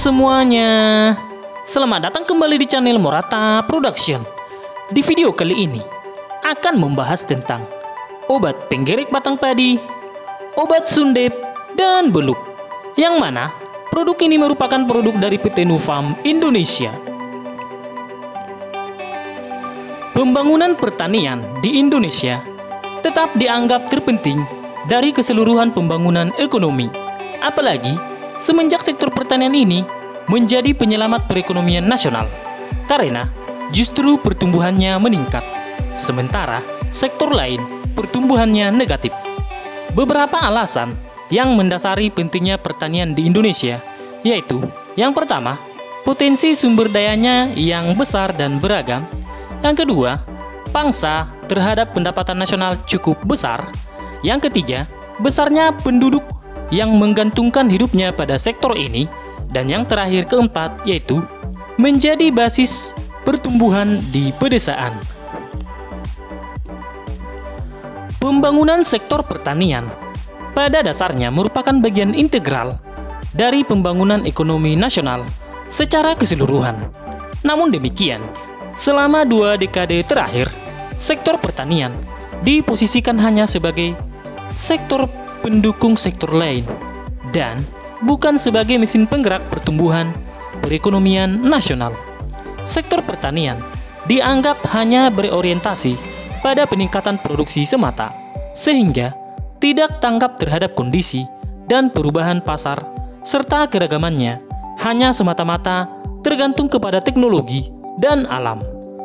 semuanya, selamat datang kembali di channel Morata Production. Di video kali ini akan membahas tentang obat penggerak batang padi, obat sundep, dan beluk. Yang mana produk ini merupakan produk dari PT Nufarm Indonesia. Pembangunan pertanian di Indonesia tetap dianggap terpenting dari keseluruhan pembangunan ekonomi. Apalagi semenjak sektor pertanian ini menjadi penyelamat perekonomian nasional, karena justru pertumbuhannya meningkat, sementara sektor lain pertumbuhannya negatif. Beberapa alasan yang mendasari pentingnya pertanian di Indonesia, yaitu yang pertama, potensi sumber dayanya yang besar dan beragam. Yang kedua, pangsa terhadap pendapatan nasional cukup besar. Yang ketiga, besarnya penduduk yang menggantungkan hidupnya pada sektor ini. Dan yang terakhir, keempat, yaitu menjadi basis pertumbuhan di pedesaan. Pembangunan sektor pertanian pada dasarnya merupakan bagian integral dari pembangunan ekonomi nasional secara keseluruhan. Namun demikian, selama 2 dekade terakhir, sektor pertanian diposisikan hanya sebagai sektor pendukung sektor lain dan bukan sebagai mesin penggerak pertumbuhan perekonomian nasional. Sektor pertanian dianggap hanya berorientasi pada peningkatan produksi semata, sehingga tidak tanggap terhadap kondisi dan perubahan pasar, serta keragamannya hanya semata-mata tergantung kepada teknologi dan alam.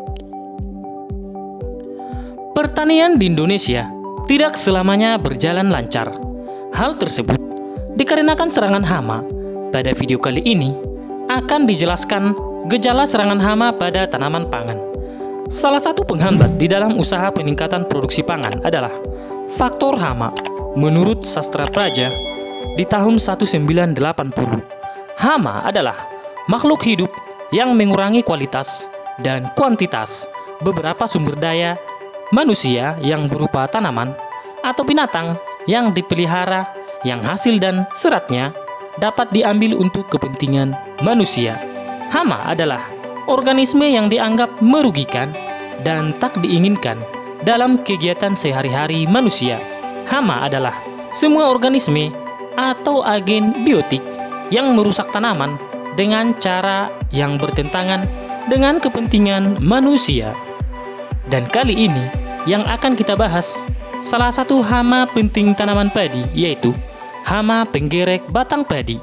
Pertanian di Indonesia tidak selamanya berjalan lancar. Hal tersebut dikarenakan serangan hama. Pada video kali ini akan dijelaskan gejala serangan hama pada tanaman pangan. Salah satu penghambat di dalam usaha peningkatan produksi pangan adalah faktor hama. Menurut Sastra Praja di tahun 1980, hama adalah makhluk hidup yang mengurangi kualitas dan kuantitas beberapa sumber daya manusia yang berupa tanaman atau binatang yang dipelihara, yang hasil dan seratnya dapat diambil untuk kepentingan manusia. Hama adalah organisme yang dianggap merugikan dan tak diinginkan dalam kegiatan sehari-hari manusia. Hama adalah semua organisme atau agen biotik yang merusak tanaman dengan cara yang bertentangan dengan kepentingan manusia. Dan kali ini yang akan kita bahas salah satu hama penting tanaman padi, yaitu hama penggerek batang padi.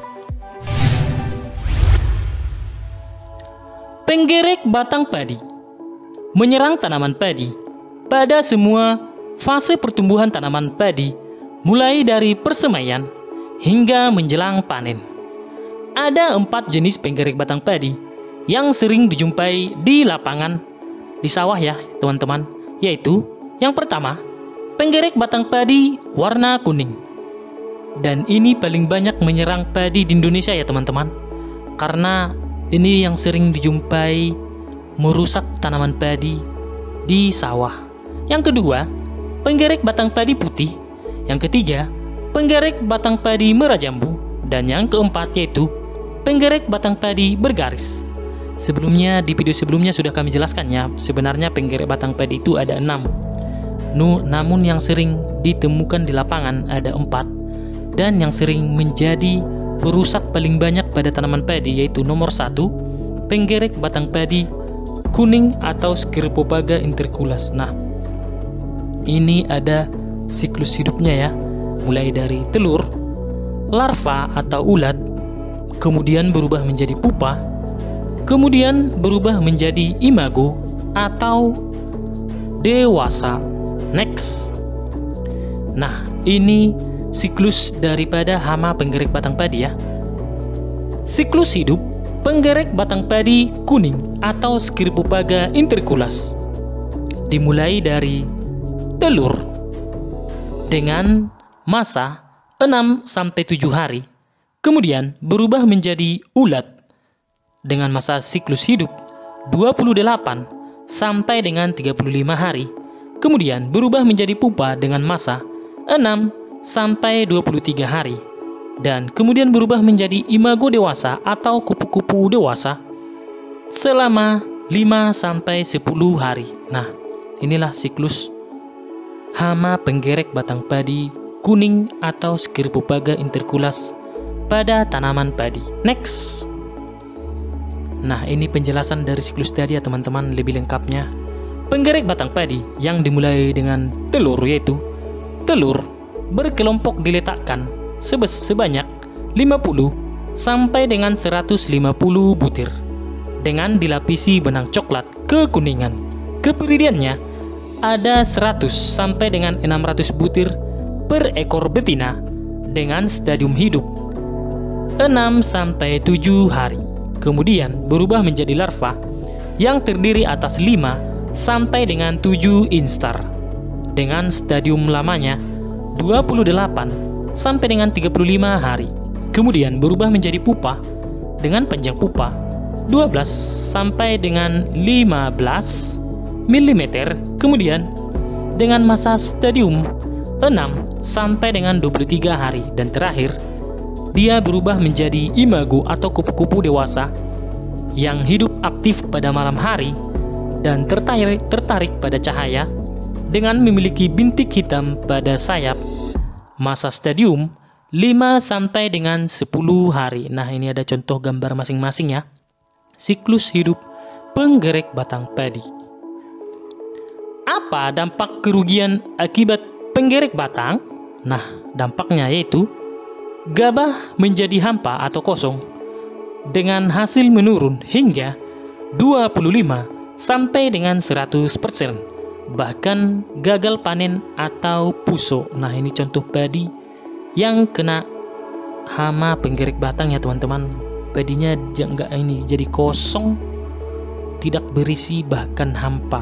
Penggerek batang padi menyerang tanaman padi pada semua fase pertumbuhan tanaman padi, mulai dari persemaian hingga menjelang panen. Ada 4 jenis penggerek batang padi yang sering dijumpai di lapangan, di sawah ya teman-teman, yaitu yang pertama, penggerek batang padi warna kuning. Dan ini paling banyak menyerang padi di Indonesia ya teman-teman, karena ini yang sering dijumpai merusak tanaman padi di sawah. Yang kedua, penggerek batang padi putih. Yang ketiga, penggerek batang padi merah jambu. Dan yang keempat yaitu penggerek batang padi bergaris. Sebelumnya, di video sebelumnya sudah kami jelaskan ya, sebenarnya penggerek batang padi itu ada 6. Namun yang sering ditemukan di lapangan ada 4. Dan yang sering menjadi perusak paling banyak pada tanaman padi yaitu nomor 1, penggerek batang padi kuning atau Scirpopaga interculus. Nah, ini ada siklus hidupnya ya, mulai dari telur, larva atau ulat, kemudian berubah menjadi pupa, kemudian berubah menjadi imago atau dewasa. Next. Nah, ini siklus daripada hama penggerek batang padi ya. Siklus hidup penggerek batang padi kuning atau Scirpopaga interculus dimulai dari telur dengan masa 6-7 hari, kemudian berubah menjadi ulat dengan masa siklus hidup 28 sampai dengan 35 hari, kemudian berubah menjadi pupa dengan masa 6 sampai 23 hari. dan kemudian berubah menjadi imago dewasa atau kupu-kupu dewasa selama 5-10 hari. Nah, inilah siklus hama penggerek batang padi kuning atau Scirpopaga interculus pada tanaman padi. Next. Nah, ini penjelasan dari siklus tadi ya teman-teman, lebih lengkapnya. Penggerek batang padi yang dimulai dengan telur, yaitu telur berkelompok diletakkan sebanyak 50 sampai dengan 150 butir dengan dilapisi benang coklat kekuningan. Keperidiannya ada 100 sampai dengan 600 butir per ekor betina dengan stadium hidup 6 sampai 7 hari. Kemudian berubah menjadi larva yang terdiri atas 5 sampai dengan 7 instar dengan stadium lamanya 28 sampai dengan 35 hari. Kemudian berubah menjadi pupa dengan panjang pupa 12 sampai dengan 15 mm. Kemudian dengan masa stadium 6 sampai dengan 23 hari. Dan terakhir, dia berubah menjadi imago atau kupu-kupu dewasa yang hidup aktif pada malam hari dan tertarik pada cahaya dengan memiliki bintik hitam pada sayap. Masa stadium 5 sampai dengan 10 hari. Nah, ini ada contoh gambar masing-masing ya. Siklus hidup penggerek batang padi. Apa dampak kerugian akibat penggerek batang? Nah, dampaknya yaitu gabah menjadi hampa atau kosong dengan hasil menurun hingga 25 sampai dengan 100%. Bahkan gagal panen atau puso. Nah, ini contoh padi yang kena hama penggerek batang ya teman-teman. Padinya enggak ini jadi kosong, tidak berisi, bahkan hampa.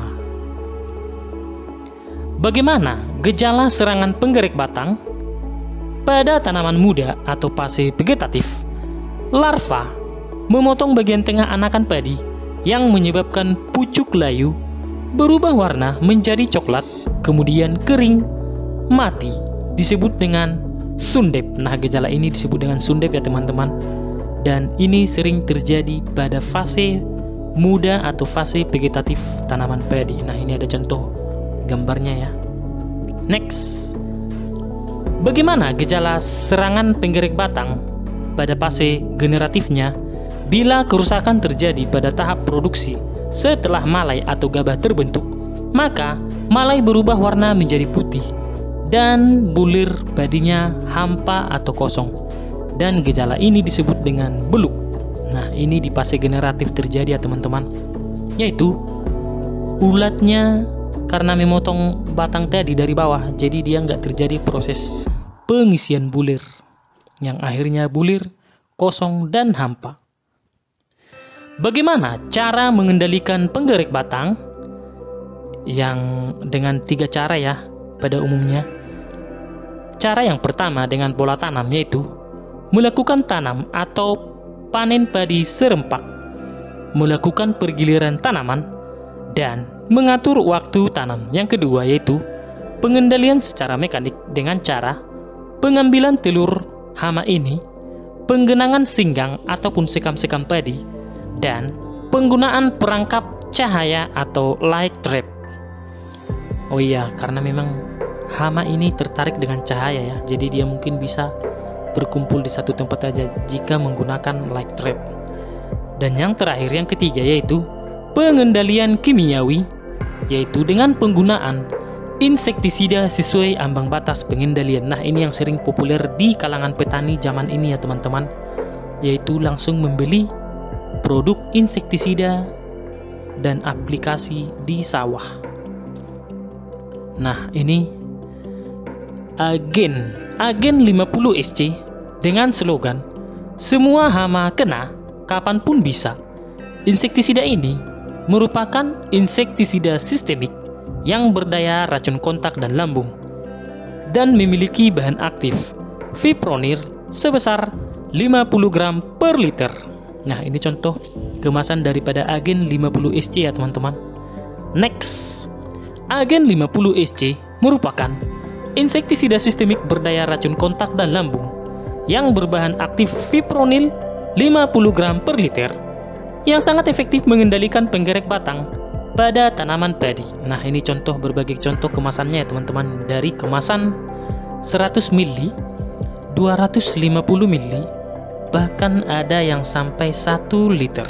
Bagaimana gejala serangan penggerek batang? Pada tanaman muda atau fase vegetatif, larva memotong bagian tengah anakan padi yang menyebabkan pucuk layu berubah warna menjadi coklat, kemudian kering, mati, disebut dengan sundep. Nah, gejala ini disebut dengan sundep ya teman-teman. Dan ini sering terjadi pada fase muda atau fase vegetatif tanaman padi. Nah, ini ada contoh gambarnya ya. Next. Bagaimana gejala serangan penggerek batang pada fase generatifnya bila kerusakan terjadi pada tahap produksi? Setelah malai atau gabah terbentuk, maka malai berubah warna menjadi putih dan bulir padinya hampa atau kosong, dan gejala ini disebut dengan beluk. Nah, ini di fase generatif terjadi ya teman-teman, yaitu ulatnya karena memotong batang tadi dari bawah, jadi dia nggak terjadi proses pengisian bulir yang akhirnya bulir, kosong, dan hampa. Bagaimana cara mengendalikan penggerek batang? Yang dengan 3 cara ya pada umumnya. Cara yang pertama dengan pola tanam, yaitu melakukan tanam atau panen padi serempak, melakukan pergiliran tanaman, dan mengatur waktu tanam. Yang kedua yaitu pengendalian secara mekanik dengan cara pengambilan telur hama ini, penggenangan singgang ataupun sekam-sekam padi, dan penggunaan perangkap cahaya atau light trap. Oh iya, karena memang hama ini tertarik dengan cahaya ya, jadi dia mungkin bisa berkumpul di satu tempat saja jika menggunakan light trap. Dan yang terakhir, yang ketiga, yaitu pengendalian kimiawi, yaitu dengan penggunaan insektisida sesuai ambang batas pengendalian. Nah, ini yang sering populer di kalangan petani zaman ini ya teman-teman, yaitu langsung membeli produk insektisida dan aplikasi di sawah. Nah, ini agen 50 SC dengan slogan semua hama kena kapanpun bisa. Insektisida ini merupakan insektisida sistemik yang berdaya racun kontak dan lambung dan memiliki bahan aktif fipronil sebesar 50 gram per liter. Nah, ini contoh kemasan daripada agen 50 SC ya teman-teman. Next, agen 50 SC merupakan insektisida sistemik berdaya racun kontak dan lambung yang berbahan aktif fipronil 50 gram per liter yang sangat efektif mengendalikan penggerek batang pada tanaman padi. Nah, ini contoh, berbagai contoh kemasannya ya teman-teman, dari kemasan 100 ml, 250 ml, bahkan ada yang sampai 1 liter.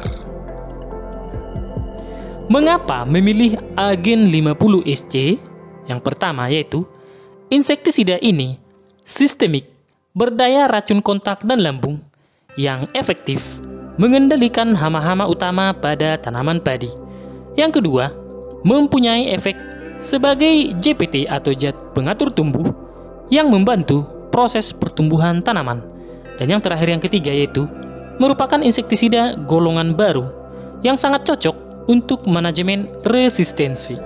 Mengapa memilih Agen 50 SC? Yang pertama yaitu insektisida ini sistemik, berdaya racun kontak dan lambung yang efektif mengendalikan hama-hama utama pada tanaman padi. Yang kedua, mempunyai efek sebagai JPT atau zat pengatur tumbuh yang membantu proses pertumbuhan tanaman. Dan yang terakhir, yang ketiga, yaitu merupakan insektisida golongan baru yang sangat cocok untuk manajemen resistensi.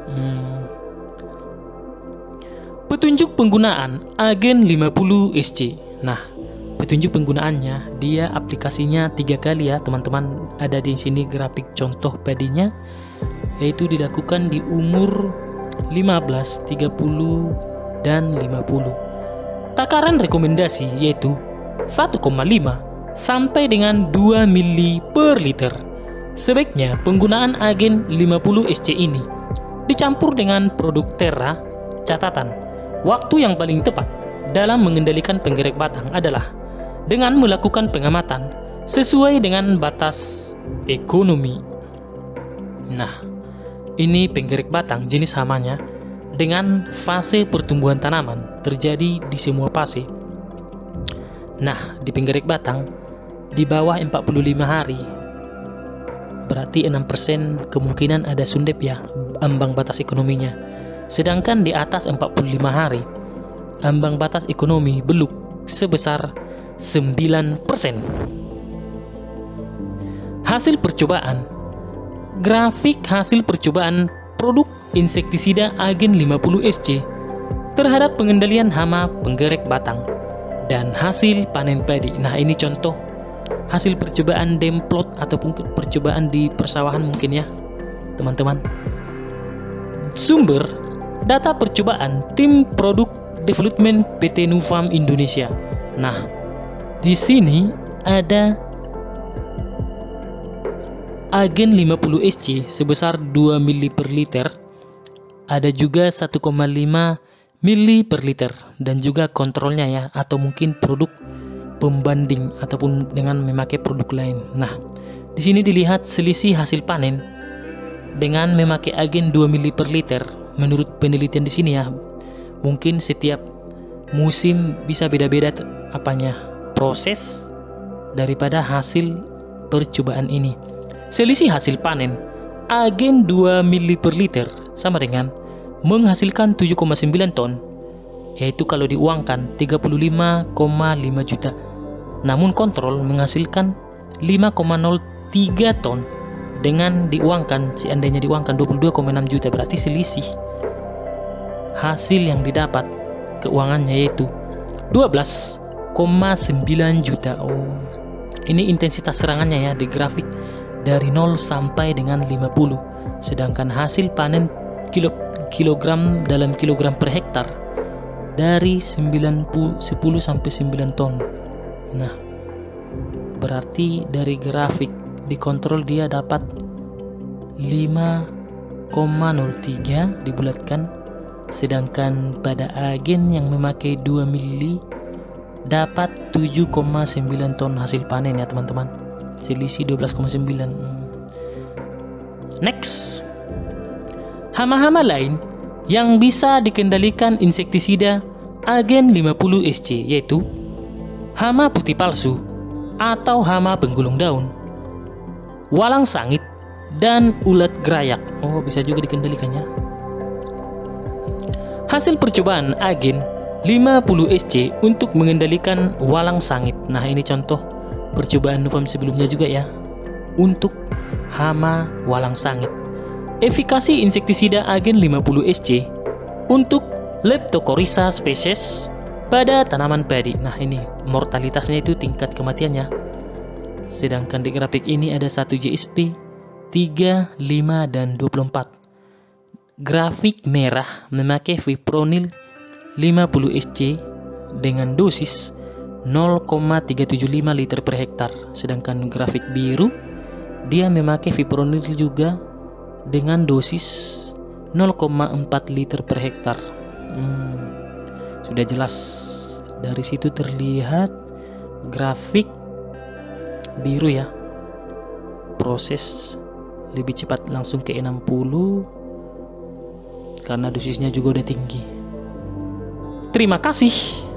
Petunjuk penggunaan Agen 50 SC. Nah, petunjuk penggunaannya, dia aplikasinya 3 kali ya teman-teman. Ada di sini grafik contoh padinya, yaitu dilakukan di umur 15, 30, dan 50. Takaran rekomendasi yaitu 1,5 sampai dengan 2 mili per liter. Sebaiknya penggunaan Agen 50 SC ini dicampur dengan produk Terra. Catatan, waktu yang paling tepat dalam mengendalikan penggerek batang adalah dengan melakukan pengamatan sesuai dengan batas ekonomi. Nah, ini penggerek batang jenis hamanya dengan fase pertumbuhan tanaman terjadi di semua fase. Nah, di penggerek batang di bawah 45 hari berarti 6% kemungkinan ada sundep ya, ambang batas ekonominya. Sedangkan di atas 45 hari ambang batas ekonomi beluk sebesar 9%. Hasil percobaan. Grafik hasil percobaan produk insektisida Agen 50 SC terhadap pengendalian hama penggerek batang dan hasil panen padi. Nah, ini contoh hasil percobaan demplot ataupun percobaan di persawahan mungkin ya teman-teman. Sumber data percobaan tim produk development PT Nufarm Indonesia. Nah, di sini ada Agen 50 SC sebesar 2 mili per liter, ada juga 1,5 mili per liter, dan juga kontrolnya ya, atau mungkin produk pembanding ataupun dengan memakai produk lain. Nah, di sini dilihat selisih hasil panen dengan memakai Agen 2 mili per liter. Menurut penelitian di sini ya, mungkin setiap musim bisa beda-beda proses daripada hasil percobaan ini. Selisih hasil panen Agen 2 mili per liter sama dengan menghasilkan 7,9 ton, yaitu kalau diuangkan 35,5 juta. Namun kontrol menghasilkan 5,03 ton dengan diuangkan, seandainya diuangkan 22,6 juta, berarti selisih hasil yang didapat keuangannya yaitu 12,9 juta. Oh, ini intensitas serangannya ya di grafik dari 0 sampai dengan 50. Sedangkan hasil panen kilogram dalam kilogram per hektar dari 10 sampai 9 ton. Nah, berarti dari grafik dikontrol dia dapat 5,03 dibulatkan, sedangkan pada Agen yang memakai 2 mili dapat 7,9 ton hasil panen ya teman-teman, selisih 12,9. Next, hama-hama lain yang bisa dikendalikan insektisida Agen 50 SC yaitu hama putih palsu atau hama penggulung daun, walang sangit, dan ulat gerayak. Oh, bisa juga dikendalikannya. Hasil percobaan Agen 50 SC untuk mengendalikan walang sangit. Nah, ini contoh percobaan Nufarm sebelumnya juga ya, untuk hama walang sangit. Efikasi insektisida Agen 50 SC untuk Leptocoryza spesies pada tanaman padi. Nah, ini mortalitasnya itu tingkat kematiannya. Sedangkan di grafik ini ada 1 GSP, 3, 5, dan 24. Grafik merah memakai fipronil 50 SC dengan dosis 0,375 liter per hektar. Sedangkan grafik biru dia memakai fipronil juga dengan dosis 0,4 liter per hektar. Sudah jelas dari situ terlihat grafik biru ya. Proses lebih cepat langsung ke 60 karena dosisnya juga udah tinggi. Terima kasih.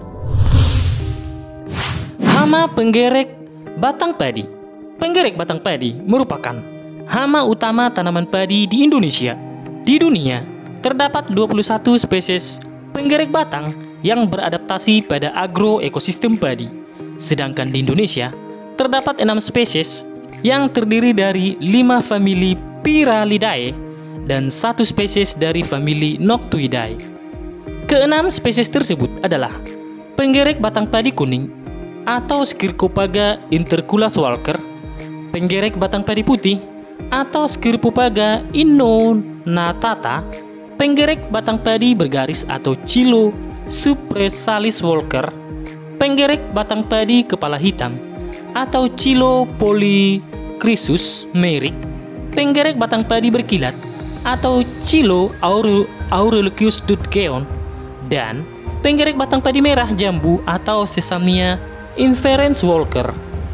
Hama penggerek batang padi. Penggerek batang padi merupakan hama utama tanaman padi di Indonesia. Di dunia, terdapat 21 spesies penggerek batang yang beradaptasi pada agroekosistem padi. Sedangkan di Indonesia, terdapat 6 spesies yang terdiri dari 5 famili Pyralidae dan 1 spesies dari famili Noctuidae. Keenam spesies tersebut adalah penggerek batang padi kuning atau Scircopaga interculus Walker, penggerek batang padi putih atau Scircopaga innonatata, penggerek batang padi bergaris atau Chilo suppressalis Walker, penggerek batang padi kepala hitam atau Chilo polychrysus Merrick, penggerek batang padi berkilat atau Chilo aureolus Dudgeon, dan penggerek batang padi merah jambu atau Sesamia inferens Walker.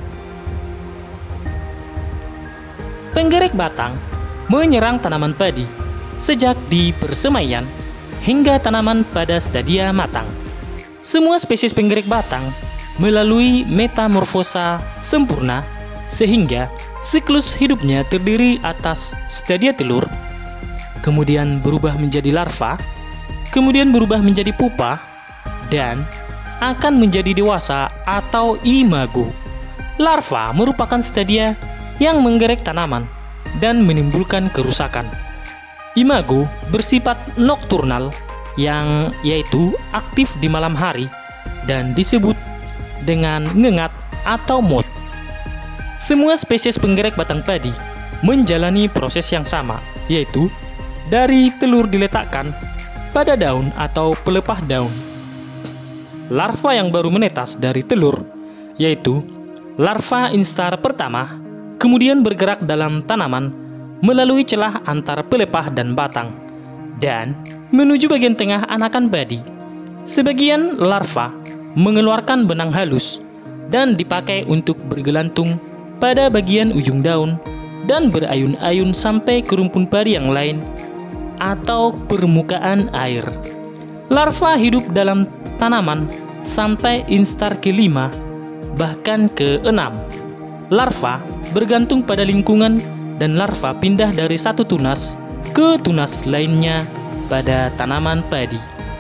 Penggerek batang menyerang tanaman padi sejak di persemaian hingga tanaman pada stadia matang. Semua spesies penggerek batang melalui metamorfosa sempurna sehingga siklus hidupnya terdiri atas stadia telur, kemudian berubah menjadi larva, kemudian berubah menjadi pupa, dan akan menjadi dewasa atau imago. Larva merupakan stadia yang menggerek tanaman dan menimbulkan kerusakan. Imago bersifat nokturnal yang yaitu aktif di malam hari dan disebut dengan ngengat atau moth. Semua spesies penggerek batang padi menjalani proses yang sama, yaitu dari telur diletakkan pada daun atau pelepah daun. Larva yang baru menetas dari telur, yaitu larva instar pertama, kemudian bergerak dalam tanaman melalui celah antar pelepah dan batang, dan menuju bagian tengah anakan padi. Sebagian larva mengeluarkan benang halus dan dipakai untuk bergelantung pada bagian ujung daun dan berayun-ayun sampai ke rumpun padi yang lain atau permukaan air. Larva hidup dalam tanaman sampai instar ke-5 bahkan ke-6. Larva bergantung pada lingkungan dan larva pindah dari satu tunas ke tunas lainnya pada tanaman padi.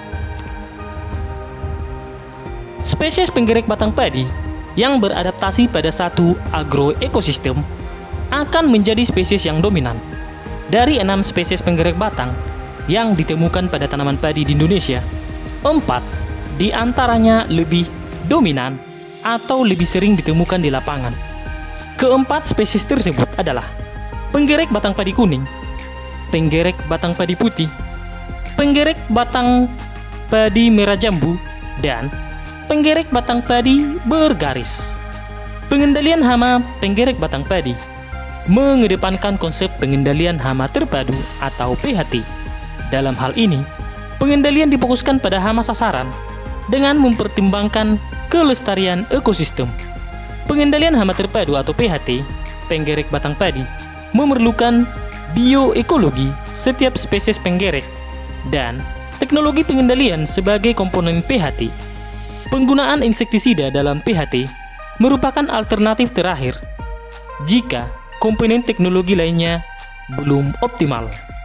Spesies penggerek batang padi yang beradaptasi pada satu agroekosistem akan menjadi spesies yang dominan. Dari 6 spesies penggerek batang yang ditemukan pada tanaman padi di Indonesia, 4 di antaranya lebih dominan atau lebih sering ditemukan di lapangan. Keempat spesies tersebut adalah penggerek batang padi kuning, penggerek batang padi putih, penggerek batang padi merah jambu, dan penggerek batang padi bergaris. Pengendalian hama penggerek batang padi mengedepankan konsep pengendalian hama terpadu atau PHT. Dalam hal ini, pengendalian difokuskan pada hama sasaran dengan mempertimbangkan kelestarian ekosistem. Pengendalian hama terpadu atau PHT penggerek batang padi memerlukan bioekologi setiap spesies penggerek dan teknologi pengendalian sebagai komponen PHT. Penggunaan insektisida dalam PHT merupakan alternatif terakhir jika komponen teknologi lainnya belum optimal.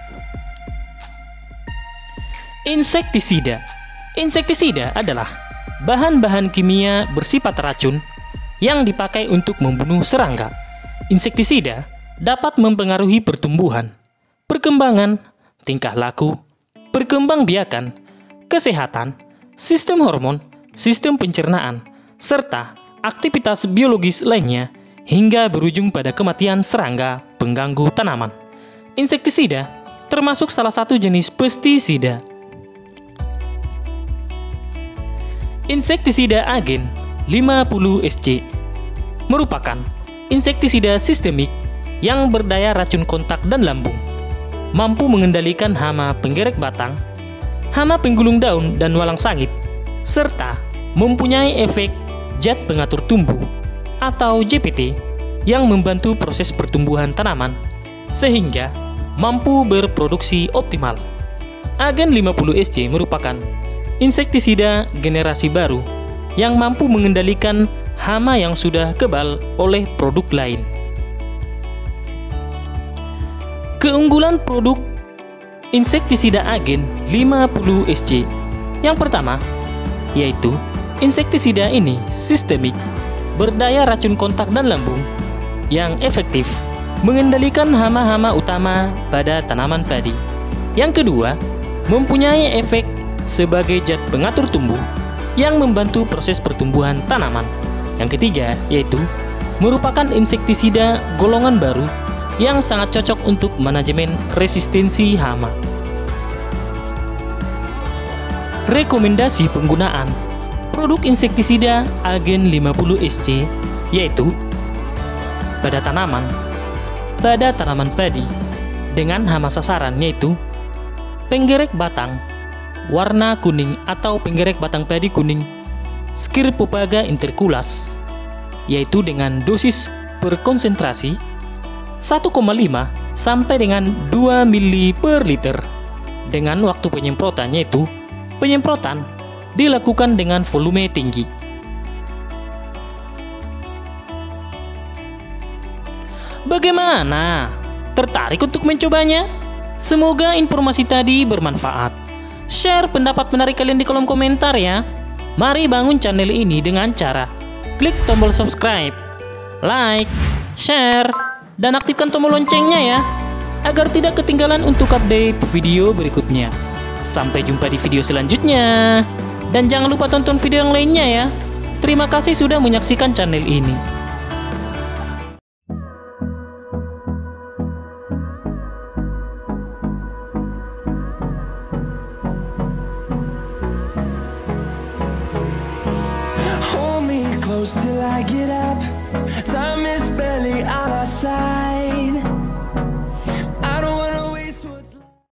Insektisida. Insektisida adalah bahan-bahan kimia bersifat racun yang dipakai untuk membunuh serangga. Insektisida dapat mempengaruhi pertumbuhan, perkembangan, tingkah laku, perkembangbiakan, kesehatan, sistem hormon, sistem pencernaan, serta aktivitas biologis lainnya hingga berujung pada kematian serangga pengganggu tanaman. Insektisida termasuk salah satu jenis pestisida. Insektisida agen 50SC merupakan insektisida sistemik yang berdaya racun kontak dan lambung, mampu mengendalikan hama penggerek batang, hama penggulung daun dan walang sangit, serta mempunyai efek zat pengatur tumbuh atau ZPT yang membantu proses pertumbuhan tanaman sehingga mampu berproduksi optimal. Agen 50SC merupakan insektisida generasi baru yang mampu mengendalikan hama yang sudah kebal oleh produk lain. Keunggulan produk insektisida agen 50SC yang pertama yaitu insektisida ini sistemik, berdaya racun kontak dan lambung yang efektif mengendalikan hama-hama utama pada tanaman padi. Yang kedua, mempunyai efek sebagai zat pengatur tumbuh yang membantu proses pertumbuhan tanaman. Yang ketiga, yaitu merupakan insektisida golongan baru yang sangat cocok untuk manajemen resistensi hama. Rekomendasi penggunaan produk insektisida agen 50SC yaitu pada tanaman padi dengan hama sasaran yaitu penggerek batang warna kuning atau penggerek batang padi kuning Scirpopaga interculus, yaitu dengan dosis berkonsentrasi 1,5 sampai dengan 2 ml per liter dengan waktu penyemprotan yaitu penyemprotan dilakukan dengan volume tinggi. Bagaimana? Tertarik untuk mencobanya? Semoga informasi tadi bermanfaat. Share pendapat menarik kalian di kolom komentar ya. Mari bangun channel ini dengan cara klik tombol subscribe, like, share, dan aktifkan tombol loncengnya ya, agar tidak ketinggalan untuk update video berikutnya. Sampai jumpa di video selanjutnya. Dan jangan lupa tonton video yang lainnya ya. Terima kasih sudah menyaksikan channel ini. Hold me close till I get up.